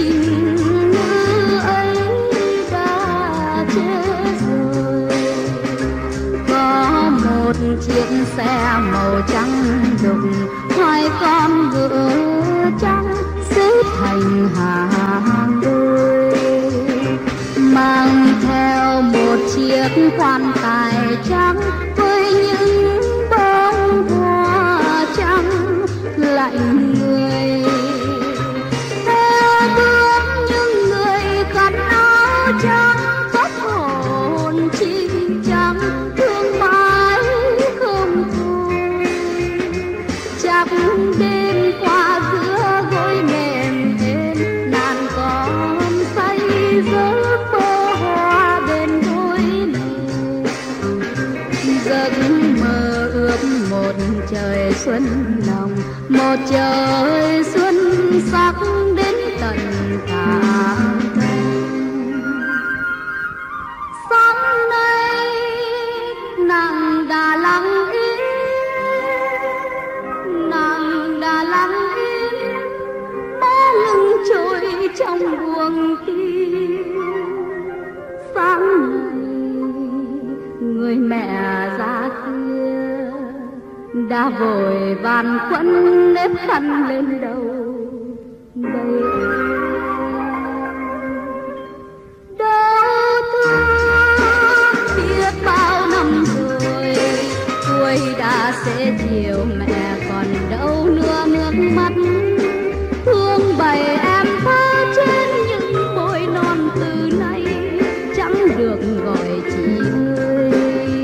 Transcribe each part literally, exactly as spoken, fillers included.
tình như ấy đã chết rồi. Có một chiếc xe màu trắng đục, hai con ngựa trắng xếp thành hàng đôi, mang theo một chiếc quan tài trắng với những bông hoa trắng lạnh người. Theo bước những người khăn áo trắng, tóc hồn chim trắng thương mãi không thôi. Chắc đêm qua giữa gối mềm êm, nàng còn say giấc mơ hoa bên đôi mình. Giấc mơ ước một trời xuân lòng, một trời xuân sắc đến tận cả thành. Sáng nay nàng đã lặng im, nàng đã lặng im, má lưng trôi trong buồng tim. Sáng nay người mẹ già kia đã vội van khuân nếp khăn lên đầu đây. Đau thương biết bao năm rồi, tuổi đã xế chiều, mẹ còn đâu nữa nước mắt. Thương bày em thơ trên những môi non từ nay chẳng được gọi chị ơi.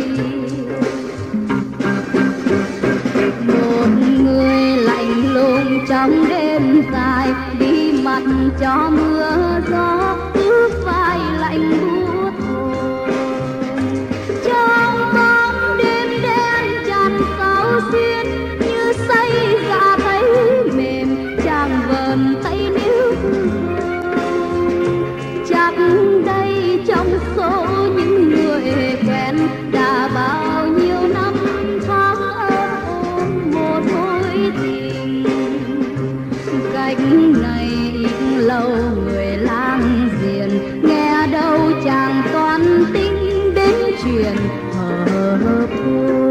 Một người lạnh lùng trong đêm dài, đi mặt cho mưa gió ướt vai lạnh buốt hồn. Trong bóng đêm đen tràn sao xiên, như say dạ thấy mềm chàng vờn tay níu. Chắc đây trong số những người quen đã bao nhiêu năm tháng ấm ôm một mối tình. Cách này ít lâu người lang giềng, nghe đâu chàng toan tính đến chuyện hợp hôn.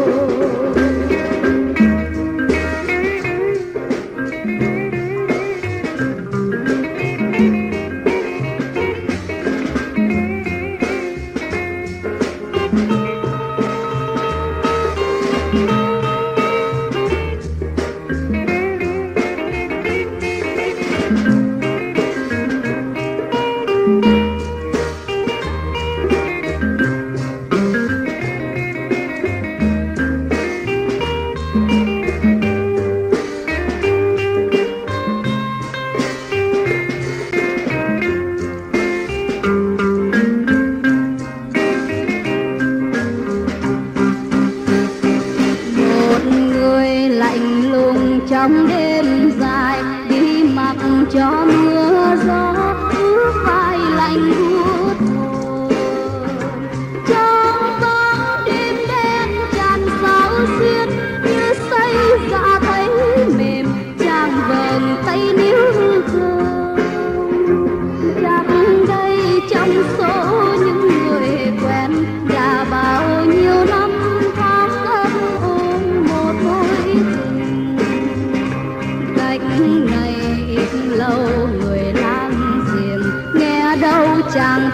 Trong đêm dài đi mặc cho mưa gió ướt vai lạnh buốt hồn. Trong bóng đêm đen tràn sao xiên, như say dạ thấy mềm chàng vờn tay níu khơi. Chắc đây trong số những người quen đã bao nhiêu năm tháng ấm ôm một mối tình. Cách này ít lâu người lang giềng, nghe đâu chàng